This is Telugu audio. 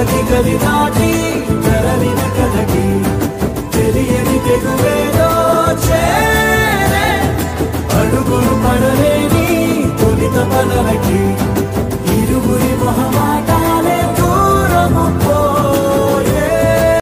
గది గది దాటి తరలిన కలకి తెలియని తెగువేదో చేరే అడుగులు పడలేని తొలిత పలకి